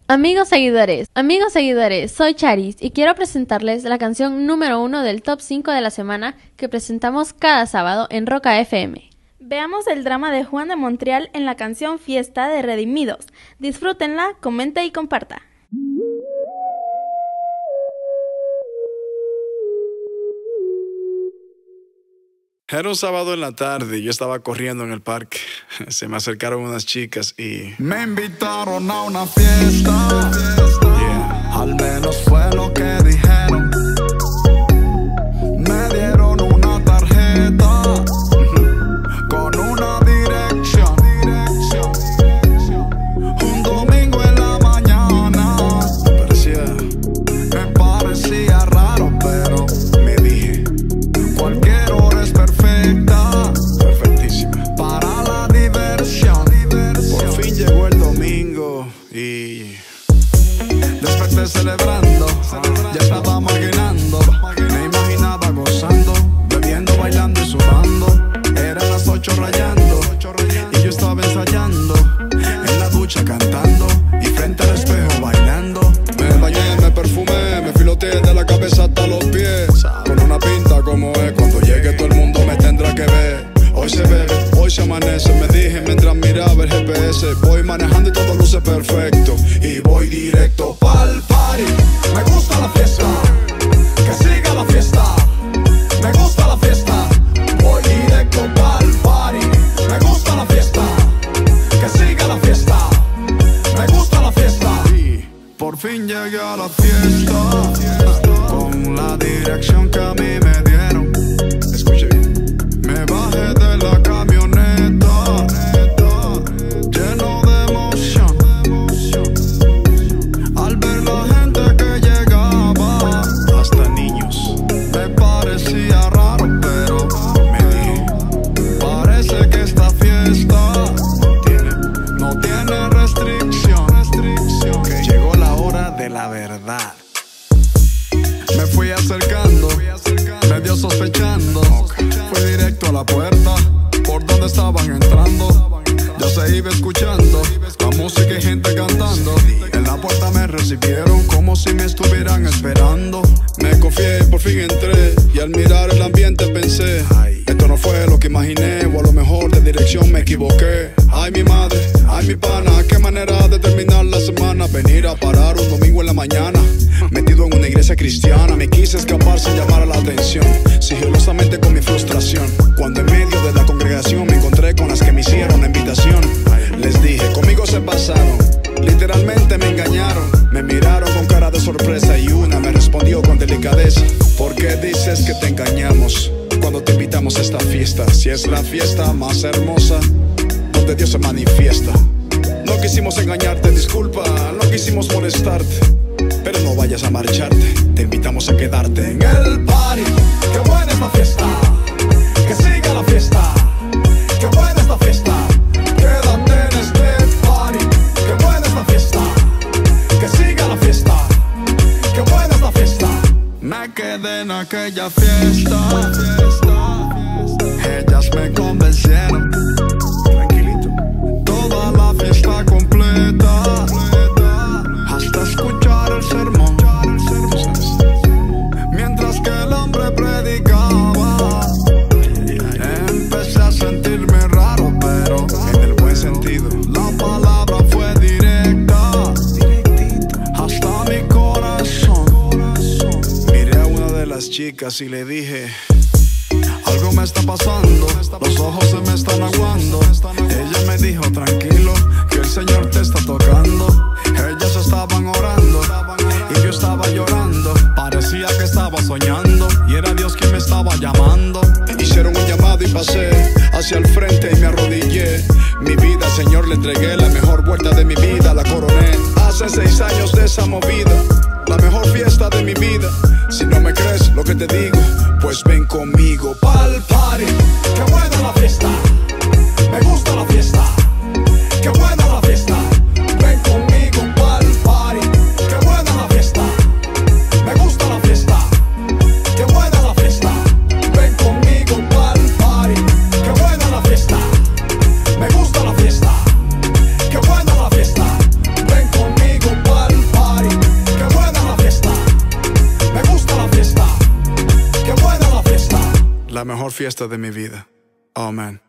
Amigos seguidores, soy Charis y quiero presentarles la canción número 1 del Top 5 de la semana que presentamos cada sábado en Roca FM. Veamos el drama de Juan de Montreal en la canción Fiesta de Redimidos. Disfrútenla, comente y comparta. Era un sábado en la tarde y yo estaba corriendo en el parque. Se me acercaron unas chicas y me invitaron a una fiesta. Al menos fue lo que dijeron. Me dieron una tarjeta con una dirección. Un domingo en la mañana. Me parecía raro, pero me dije, cualquier hora es perfecta. perfectísima. Para la diversión. Por fin llegó el domingo y desperté celebrando, ya estaba maquinando. Me imaginaba gozando, bebiendo, bailando y sudando. Eran las 8 rayando y yo estaba ensayando. En la ducha cantando y frente al espejo bailando. me bañé, me perfumé, me filoteé de la cabeza hasta los pies. Con una pinta como es, cuando llegue todo el mundo me tendrá que ver. Hoy se bebe, hoy se amanece, me dije mientras miraba el GPS. Voy manejando y todo luce perfecto y voy directo Pa'l party, me gusta la fiesta, que siga la fiesta. Me gusta la fiesta, voy directo pa'l party. Me gusta la fiesta, que siga la fiesta. Me gusta la fiesta. y Por fin llegué a la fiesta, con la dirección que a mí me dieron. escuche bien. Me bajé de la camioneta, lleno de emoción, al ver la gente que llegaba. Hasta niños. Me parecía raro, pero Me dije, parece que esta fiesta no tiene restricción. llegó la hora de la verdad. Me fui acercando, medio sospechando. Fui directo a la puerta, por donde estaban entrando. Ya se iba escuchando la música y gente cantando. En la puerta me recibieron como si me estuvieran esperando. Me confié, por fin entré y al mirar el ambiente pensé, esto no fue lo que imaginé, o a lo mejor de dirección me equivoqué. Ay mi madre, ay mi pana, qué manera de terminar la semana. Venir a parar un domingo en la mañana, metido en una iglesia cristiana. Me quise escapar sin llamar a la atención, sigilosamente con mi frustración. Cuando en medio de la congregación me encontré con las que me hicieron la invitación, les dije, conmigo se pasaron, literalmente me engañaron. Me miraron con cara de sorpresa y una me respondió con delicadeza, ¿por qué dices que te engañamos cuando te invitamos a esta fiesta? Si es la fiesta más hermosa donde Dios se manifiesta. No quisimos engañarte, disculpa, no quisimos molestarte, pero no vayas a marcharte, te invitamos a quedarte en El party, qué buena es la fiesta, que siga la fiesta. Qué buena es la fiesta, quédate en este party. Qué buena es la fiesta, que siga la fiesta. Qué buena es la fiesta. Me quedé en aquella fiesta, ellas me convencieron. tranquilito. Toda la fiesta completa, hasta escuchar el sermón. Mientras que el hombre predicaba, empecé a sentirme raro, pero En el buen sentido. la palabra fue directa, hasta mi corazón. Miré a una de las chicas y le dije, Algo me está pasando, los ojos se me están aguando. Ella me dijo, tranquilo, que el Señor te está tocando. Ellas estaban orando y yo estaba llorando. Parecía que estaba soñando y era Dios quien me estaba llamando. hicieron un llamado y pasé hacia el frente y me arrodillé. Mi vida al Señor le entregué, la mejor vuelta de mi vida la coroné. Hace 6 años de esa movida, la mejor fiesta de mi vida. Si no me crees lo que te digo, pues ven conmigo Pa'l party, qué buena la fiesta, me gusta la fiesta. Qué buena la fiesta, ven conmigo pa'l party. Qué buena la fiesta, me gusta la fiesta. Qué buena la fiesta, ven conmigo pa'l party. Qué buena la fiesta, me gusta la fiesta. Qué buena la fiesta, ven conmigo pa'l la mejor fiesta de mi vida. Amen.